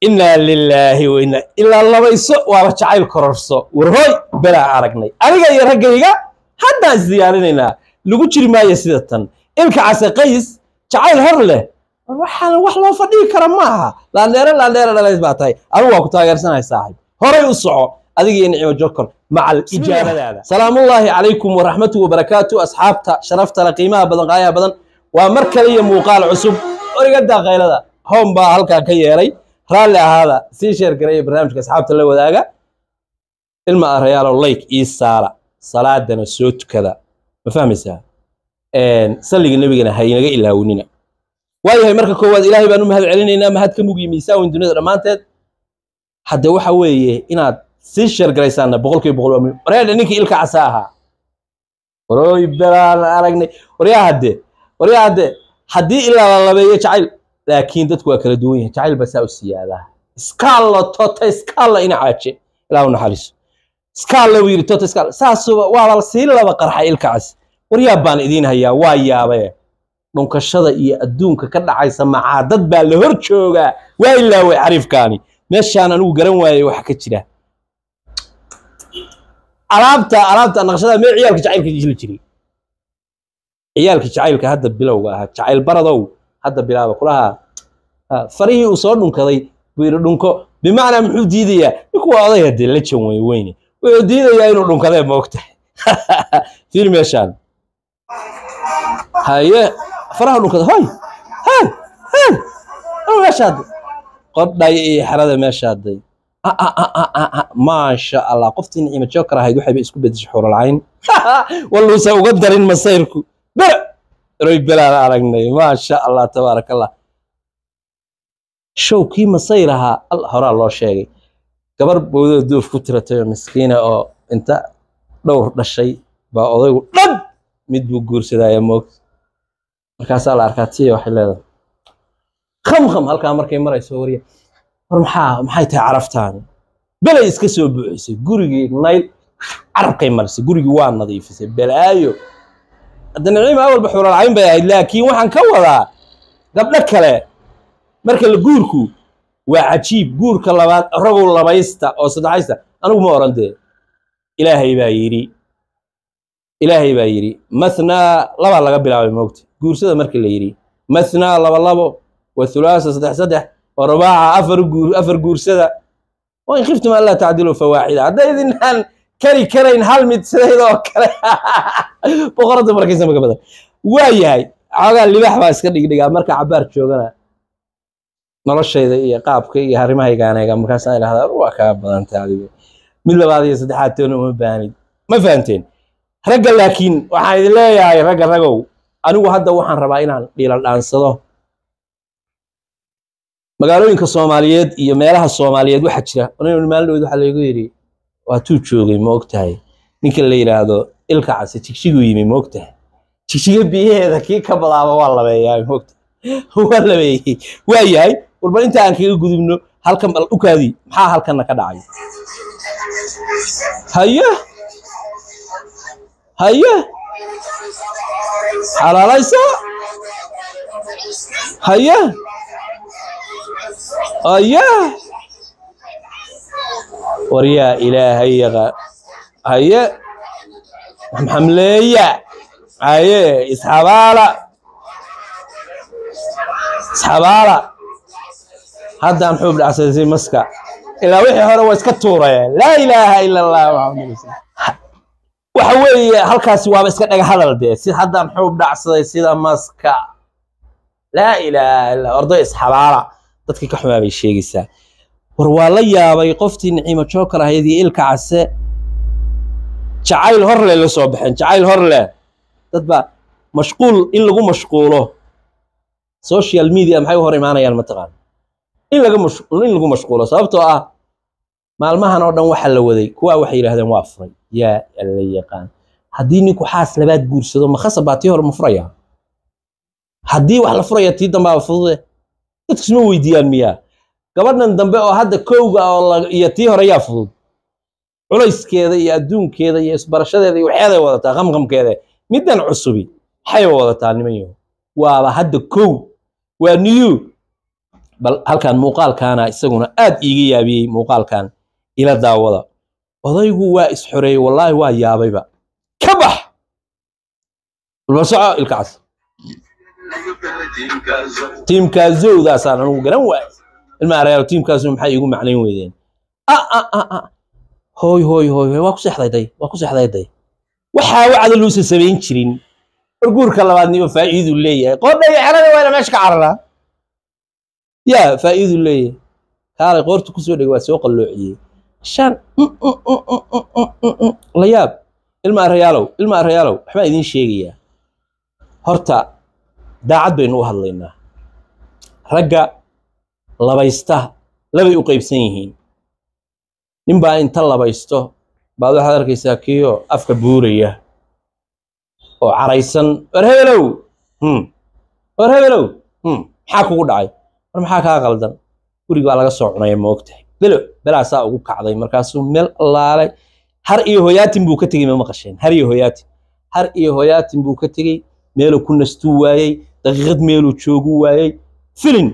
إنا لله وإنا إلا الله بيسو وابتعيل كررسو ورهوي بلا عرقني أريقا يرقيقا حتى الزيارينينا لغو جري ما يسيدتن إلك عسى قيس تعيل هرله وحلو فدي كرماها لا نيرا لا يسباتاي أروى كتاغير سنة صاحب هوري وصعو أذيقي نعيو جوكر مع الإجابة هذا سلام الله عليكم ورحمته وبركاته أصحابتا شرفتا لقيمها بدن غاية بدن ومركلية موقال عصب ورقدا غيلة هم با هلكا كييري رالي هذا سي شير قرية برنامجك أصحابتا اللي وداقا الماء ريال اللايك إيسارة صلاة دانا سوت كذا ما فهميسها سلق النبي قنا هاينغا إلا ونينا واي هاي مركا كواد إلهي بانو مهد علينا مهد كموغي ميساوين دونيد رمانتاد حتى وحا ويه إناد سي شير قريسانا بقولكي بقول ومي وريال نيكي إلكا عساها وروي بلان أرقني وريا هدي حدي إلا الله بيه جعيل لكن دتكوا كلا دوين جعيل بساو السيادة سكالا توتا سكالا إنا عاجي لا نحرس سكالا ويري توتا سكالا ساسو والله سيلا بقرحة إلكعس وريا بان إدين هيا وايا بيه نونكشدا إيه أدونك كدا عايسا مع عدد بالهرشوغا وإلا ويعرف كاني ماشي أنا نو قرن واي وحكا جدا عرابتا نقشدا مي عيالك جعيلك يجيل جري عيالك جعيلك هذا بلوغا جعيل بردو هذا بلاوا كلها فريه وصور دونكداي بير دونكو بمعنى محو ديديا نكو oday hadii la jan weyne way diidaya inuu dhunkaday moogtahay fiir meeshan haye faraha dhunkada hay meeshad qoday xarada meeshaday ما شاء الله قفتي نعمة شكرا هيدو حبي اسكو بدش حور العين والله سوى قدرين مصيركو بلا روي بلا عرقني ما شاء الله تبارك الله شو كي مصيرها الله هرا الله شيء قبر بودو دوف كترة مسكينة أو أنت دور الشيء بأضيق لب مدبو جورس دا يموت مركز على أركاتية وحلا خم هالكامر كاميرا سوريا محاي تعرفتان بلا يسكسو بعيسى جوري نايل عرب كيمرسي جوري وان نظيف بلا أيو الدنيا أول بحور العين بيا لكن وحن كولا قبل كله مركل الجوركو وعجيب جورك الله رجل لبايستا أو صدعيستا أنا ما أرنده إلهي بايري مثنى لبا قبل على الموت جور سدا مركل يري مثنى لبا والثلاثة صدح ورباعة أفر جور سدا وإن خفتم ألا تعدلوا فواحد هذا إذن كرين هل متسيدو كره بقرة مركزة مقبضة وايهاي عاقا اللي بحبا اسكا ديقا مركا عبار جوغانا نرشيدا إيا قابكا إيا هرماهي كانايقا مركاسا إلا هذا رواكا بدان تعديبه من لبعضي صدحاتين ومباني ما فهمتين رقا لكن وحان إذن لا ياهي رقا أنو هادا وحان رباينان ليلا الآنصدو مقالوينك الصوماليات إيا ميلاها الصوماليات واحد شرا ونين المال لو حالي يقولي واتو جوغي موقتاي ninka la yiraahdo ilka casi tigsigu yimi moogtahay tigsiga biyeeda kii ka balaaba waa labeeyay moogtahay waa labeeyay waayahay walba inta aan kaga gudubno halkan bal u kaadi maxaa halkan ka dhacay haye xalaalaysa haye وريا إلهي هيا محملية هيا إسحابالا هذا نحب الأساسي مسكا إلا وحي هو اسكتورة لا إله إلا الله محمد رسول وحوي هالكاس واب اسكت هذا الدي سيد هذا نحب الأساسي سيد مسكا لا إله إلا أرض إسحابالا dadkii ka xumaabay sheegaysaa war waa la yaabay qoftii Naciimo Joker ahaydii ilka case jacayl horle la soo baxeen jacayl horle dad ba mashquul in lagu mashquulo social media maxay hor imaanayaan mataqaan in lagu mashquulo sababtoo ah maalmahan oo dhan waxa la waday kuwa waxay yiraahdeen waa furay yaa alla yaqaan hadii ninku xaas labaad guursado ma khasabaati hor ma furaya hadii wax la furaya tii dambaa fudude dadku isma weydiiyaan miyaa gabadhan dambe oo hadda kowga oo iyo tii hore yaa fudud culayskeeda iyo adduunkeeda iyo isbarashadeeda iyo waxyaada wadataa qamqamkeeda midan cusubi waxay wadataa nimanyo waaba hadda kow waa new bal halkan muuqaalkaana isaguna aad iiga yaabiyey muuqaalkan ila daawada odaygu waa isxoreeyey wallaahi waa yaabayba ka bax bal soco ilkaas tiimkaasowdaasaan anugu garan waay ilma arayaal tiimkaasu maxay iigu macnayn weydeen hooy hooy hooy waa ku seexdayday waxaa wacda luusa samayn jirin warguurka labaadniba faa'iidu leeyahay qodhay xerada waa meesha ka cararaa yaa faa'iidu leeyahay kaalay qoorta ku soo dhigay waa soo qalloociyey shan la yaab ilma arayaalow waxbaa idiin sheegayaa horta daacad baynu u hadlaynaa ragga labaysta labay u qaybsan yihiin ninbaa inta labaysto baad waxaad arkaysaa kiyo afka buuraya oo caraysan war hebelow maxaa kugu dhacay war maxaa kaa qaldan guriga baa laga soo cunaya ma ogtahay belaasaa ugu kacday markaasuu meel allaalay har iyo hoyaatin buu ka tegey ma maqasheen har iyo hoyaatin buu ka tegey meeluu ku nastuu waayey daqiiqad meeluu joogu waayey filin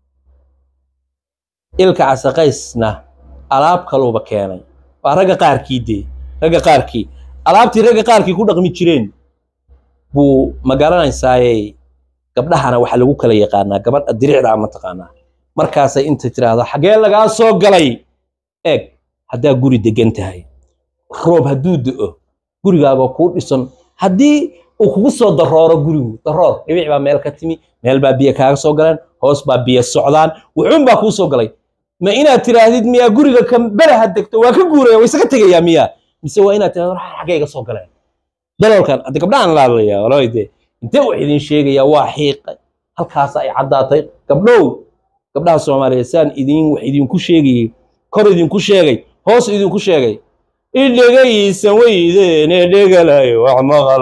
ilka casaqaysna alaab kaluuba keenay waa ragga qaarkii alaabtii ragga qaarkii ku dhaqmi jireen buu ma garanaysaaye gabdhahana waxa lagu kala yaqaanaa gabadha diricda ama taqaanaa markaasay inta tiraahdo xagee lagaa soo galay eeg haddaa guri degan tahay roob hadduu da'o gurigaaga kuu dhisan haddii uu kugu soo darooro gurigu daroor dhibic baa meel ka timi meel baa biyo kaaga soo galeen hoos baa biyo socdaan wuxuun baa kuu soo galay ma inaad tiraahdid miyaa guriga kan beraha degto waa ka guuraya way isaga tegayaa miyaa mise waa inaad tiraahdo xagee iga soo galeen daloolkan hadda gabdhahan la hadlayaa walaaide intee wax idin sheegayaa waa xiiqay halkaas ay caddaatay gabdhaha Soomaaliyeed saan wax idinku sheegay kor idinku sheegay hoos idinku sheegay idhagaysan weydeen dhagalayo wax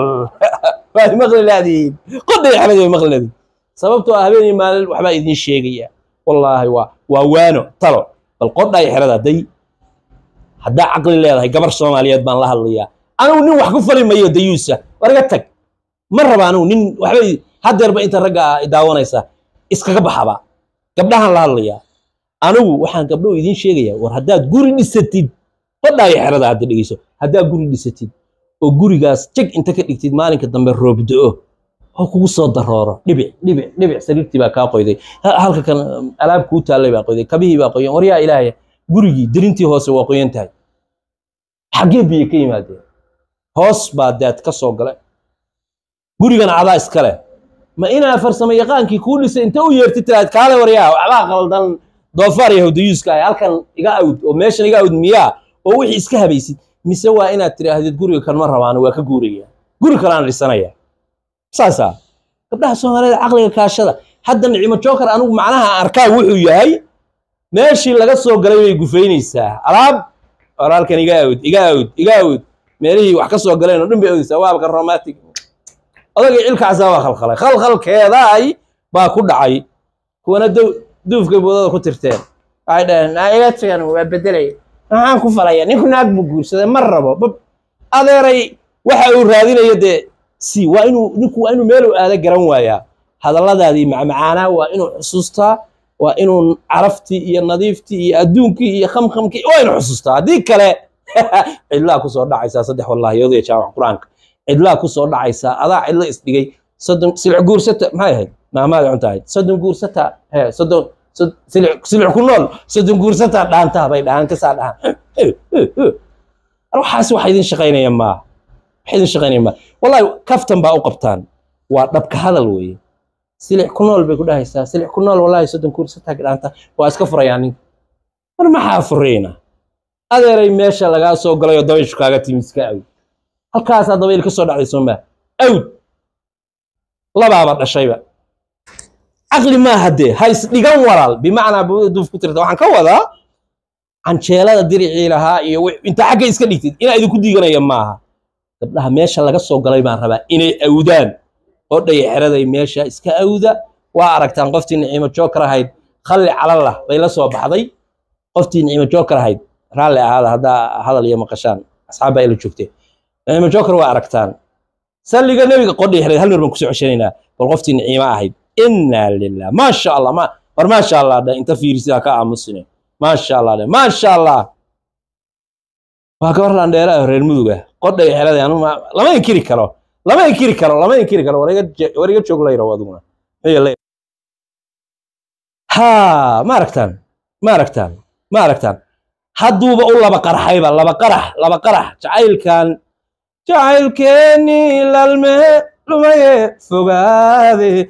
maqal laadiin qoday xalay maqladii sababtoo habeenii maalin waxba idin sheegaya wallaahi waa waano talo bal qoday xirada day hadda aqli leedahay gabar Soomaaliyeed baan la hadlayaa anigu nin wax ku falimayo dayuusa warga tag ma rabaan nin waxba hadeerba inta ragga daawanaysa iskaga baxaba gabdhahan la hadlayaa anigu waxaan gabdho idin sheegayaa war haddaad guri dhisatid qoday xirada hadda dhigayso haddaad guri dhisatid oo gurigaas jag inta ka dhigtid maalinka dambe roob da'o oo kugu soo darooro dhibic sariirtii baa kaa qoyday halka kan alaab kuu taallay baa qoyday kabihii baa qoyan waryaa ilaahay gurigii dirintii hoose waa qoyan tahay xagee biyo ka yimaadeen hoos baa daad ka soo galay gurigan cadaa iskale ma inaa farsamo yaqaankii kuu dhisay inta u yeertid tiraad kaale waryaa waxbaa qaldan doofaar yahudayuuska ah halkan iga awd oo meeshan iga awd miyaa oo wixii iska habaysid mise waa inaad tiraahdid guriga kan ma rabaan waa ka guuraya guri kale aan dhisanaya saasa gabdhaha Soomaaliyeed aqliga kaashada hadda Nicimo Joker anigu macnaha arkaa wuxuu yahay meeshii laga soo galay way gufaynaysaa alaab walaalkan iga awd meelihii wax ka soo galeen oo dhan bay awdaysaa waa ka romantic odaga ilka casaba khalkhalkeedaay baa ku dhacay kuwana duufka boodada ku tirteen ay dhahan iga tagan waa bedelay waxaan ku falaya ninku naag buu guursaday mar rabo adeeray waxa uu raadinayo de si waa inuu meel u aada garan waayaa hadalladaadii macmacaana waa inuu xusuustaa waa inuu caraftii iyo nadiiftii iyo adduunkii iyo khamkhamkii waa inuu xusuustaa haddii kale cidlaa ku soo dhacaysaa saddex wallaahi yooday jaamac quraanka cidlaa ku soo dhacaysaa adaa cidla isdhigay soddon silic guursata maxay ahayd maamaada cuntahayd soddon guursata soddon silic ku nool soddon guursata dhaantaa bay dhahaan kasaa dhahaan waxaas waxa idin shaqaynaya maa والله كفتن بقى قبطان ودبك هذا الوي سلع كنول بيقول هيسا سلع كنول والله يسدن كورستها قدانتا واسكفر يعني انا ما حافرينا هذا ري ميشا لغا سو غلايو دبيش كاغا تيمسكا اوي halkaas dabayl ka soo dhacday Soomaa awd laba dhashayba aqli ma hadee hays dhigan walaal bimaana duuf ku tirta waxaan ka wadaa canjeelada diricii lahaa iyo inta xagga iska dhigtid ina idinku diiganaya maaha gabdhaha meesha laga soo galay baan rabaa inay awdaan oo dhay xiraday meesha iska awda waa aragtaan qoftii Nicimo Joker ahayd khalli calallah bay la soo baxday qoftii Nicimo Joker ahayd raali ahaada hadal iyo maqashaan asxaabay la joogtay Nicimo Joker waa aragtaan salliga nabiga qodhi xiray hal mar baan ku soo ceshanayna bal qoftii Nicimo ahayd inna lillaah ma sha Allah ma ما شاء الله ده انت في رسالة كأمسني ما شاء الله ده ما شاء الله وهكبر لنديرة ريرمودوجا قد يحلى أنا لما ينكري كلام لما ينكري كلام وريجة شغله يروادونا هي اللي ها ما ركتان حدوا بقول لا بقرح هيبة لا بقرح جعل كاني للماء لما يفقادي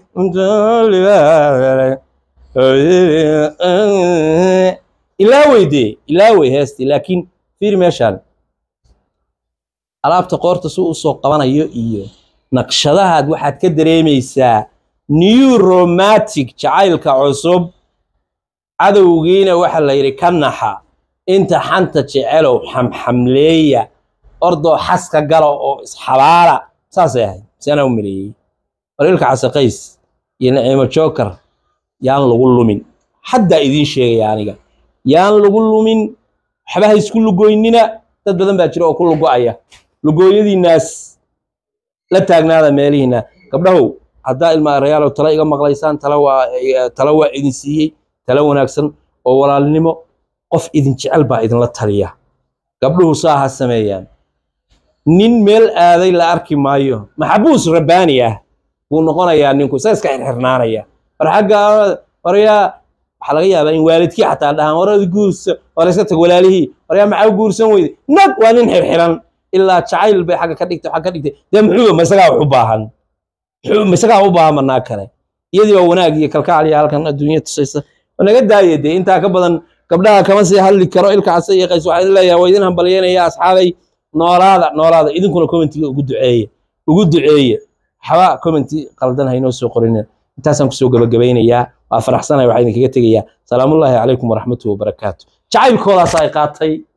إلاوي هستي لكن في مشان alaabta qoorta soo soo qabanayo iyo naqshadaha waxaad ka dareemaysaa new romantic jacaylka cusub cadawgiina waxa la yiri kanaxa inta xanta jeceelow xamxamleeya ordo xaska galo oo isxabaala saas yahay sana u miliyay walilka casaqays iyo naciimo joker yaan lagu lumin hadda idin sheegay aniga yaan lagu lumin waxba isku lugoynina dad badan baa jira oo ku lugoaya lugooyadii naas la taagnaada meelihiina gabdhahow hadda ilma reyaalo tala iga maqlaysaan tala waa idin siiyay tala wanaagsan oo walaalnimo qof idin jecel baa idin la taliya gabdhuhu saaha sameeyaan nin meel aaday la arki maayo maxabuus rabbaani ah buu noqonayaa ninku iska xirxirnaanaya farxaga waraya waxa laga yaabaa in waalidkii xataa dhahan warada guurso warayska tag walaalihii waraya maxaa guursan weyday nag waa nin xirxiran ilaa jacayl bay xaga ka dhigtay de muxuu masaga u baahan manaa kale iyadii waa wanaag iyo kalkaal iyo halkan adduunyada tusaysa wanaga daayay inta ka badan gabdhaha kama sii hadli karo ilka casay iyo qays waxaan leeyahay waa idin hambalyeynaya asxaabay noolaada idinkuna commentiga ugu duceeye xaba commenti qaldan hayno soo qorin intaasaan ku soo gabagabaynayaa waa faraxsanahay waxa idin kaga tagayaa salaamullaahi calaykum waraxmatullahi wabarakaatuh jacaylkoodaas ay qaatay